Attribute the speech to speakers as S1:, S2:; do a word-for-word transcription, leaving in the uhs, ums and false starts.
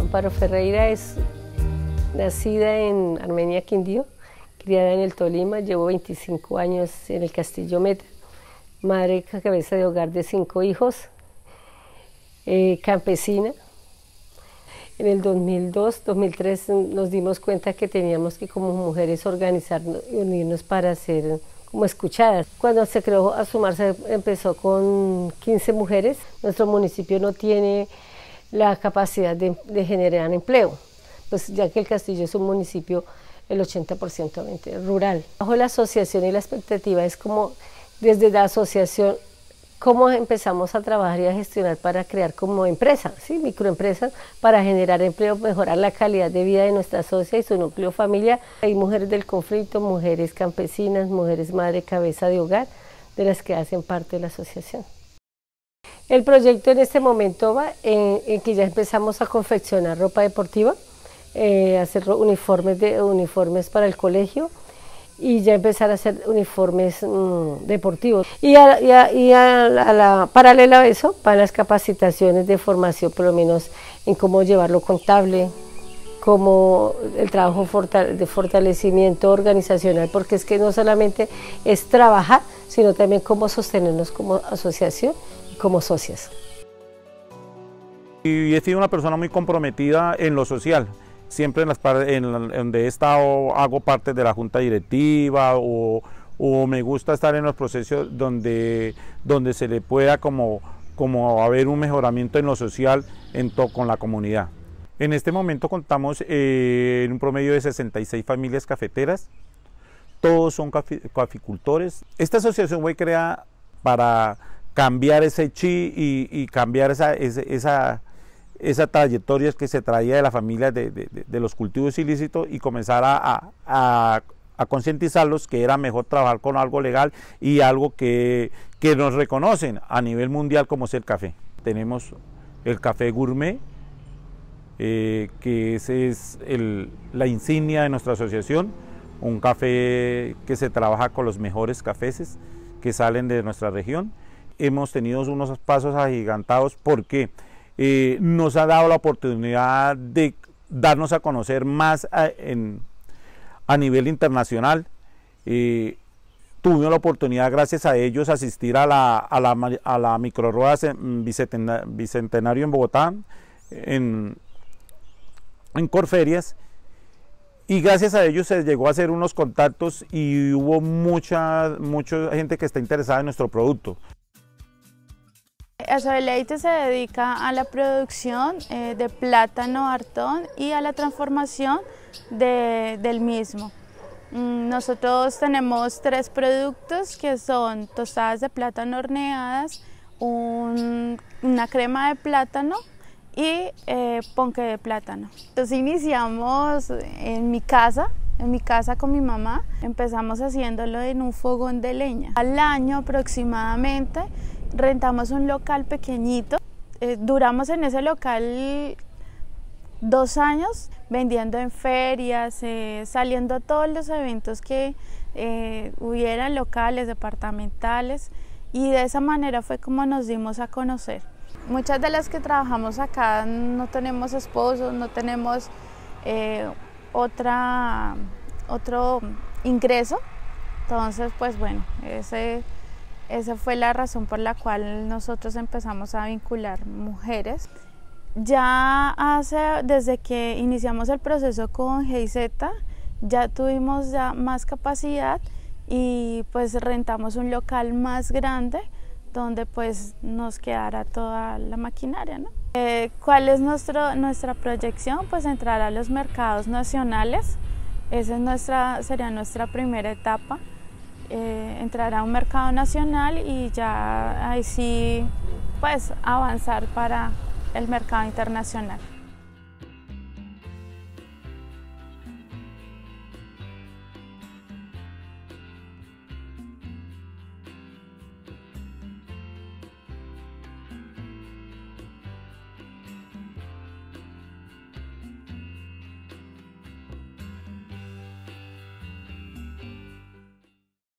S1: Amparo Ferreira es nacida en Armenia, Quindío, criada en el Tolima, llevo veinticinco años en el Castillo Meta, madre cabeza de hogar de cinco hijos, eh, campesina. En el dos mil dos, dos mil tres nos dimos cuenta que teníamos que como mujeres organizarnos y unirnos para ser como escuchadas. Cuando se creó Asumar se empezó con quince mujeres. Nuestro municipio no tiene la capacidad de, de generar empleo, pues ya que el Castillo es un municipio el ochenta por ciento rural. Bajo la asociación y la expectativa es como desde la asociación cómo empezamos a trabajar y a gestionar para crear como empresa, ¿sí? Microempresas para generar empleo, mejorar la calidad de vida de nuestra socia y su núcleo familiar. Hay mujeres del conflicto, mujeres campesinas, mujeres madre cabeza de hogar, de las que hacen parte de la asociación. El proyecto en este momento va en, en que ya empezamos a confeccionar ropa deportiva, eh, hacer uniformes, de, uniformes para el colegio, y ya empezar a hacer uniformes mmm, deportivos. Y, a, y, a, y a la, a la, paralela a eso, para las capacitaciones de formación, por lo menos en cómo llevarlo contable, como el trabajo fortale de fortalecimiento organizacional, porque es que no solamente es trabajar, sino también cómo sostenernos como asociación y como socias.
S2: Y he sido una persona muy comprometida en lo social. Siempre en las en donde he estado hago parte de la junta directiva o, o me gusta estar en los procesos donde, donde se le pueda como, como haber un mejoramiento en lo social en to, con la comunidad. En este momento contamos eh, en un promedio de sesenta y seis familias cafeteras, todos son caficultores. Esta asociación fue creada para cambiar ese chi y, y cambiar esa, esa, esa esa trayectoria que se traía de la familia de, de, de los cultivos ilícitos y comenzar a, a, a concientizarlos que era mejor trabajar con algo legal y algo que, que nos reconocen a nivel mundial como es el café. Tenemos el café gourmet, eh, que ese es el, la insignia de nuestra asociación, un café que se trabaja con los mejores cafés que salen de nuestra región. Hemos tenido unos pasos agigantados porque Eh, nos ha dado la oportunidad de darnos a conocer más a, en, a nivel internacional. Eh, tuvimos la oportunidad, gracias a ellos, asistir a la, a la, a la microrueda Bicentenario en Bogotá, en, en Corferias, y gracias a ellos se llegó a hacer unos contactos y hubo mucha, mucha gente que está interesada en nuestro producto.
S3: Azodeleite se dedica a la producción eh, de plátano Artón y a la transformación de, del mismo. Mm, nosotros tenemos tres productos que son tostadas de plátano horneadas, un, una crema de plátano y eh, ponqué de plátano. Entonces iniciamos en mi casa, en mi casa con mi mamá, empezamos haciéndolo en un fogón de leña. Al año aproximadamente rentamos un local pequeñito, eh, duramos en ese local dos años vendiendo en ferias, eh, saliendo a todos los eventos que eh, hubieran locales, departamentales, y de esa manera fue como nos dimos a conocer. Muchas de las que trabajamos acá no tenemos esposos, no tenemos eh, otra, otro ingreso, entonces pues bueno, ese Esa fue la razón por la cual nosotros empezamos a vincular mujeres. Ya hace, desde que iniciamos el proceso con G I Z, ya tuvimos ya más capacidad y pues rentamos un local más grande donde pues nos quedara toda la maquinaria, ¿no? Eh, ¿Cuál es nuestro, nuestra proyección? Pues entrar a los mercados nacionales. Esa es nuestra, sería nuestra primera etapa. Eh, entrar a un mercado nacional y ya ahí sí pues avanzar para el mercado internacional.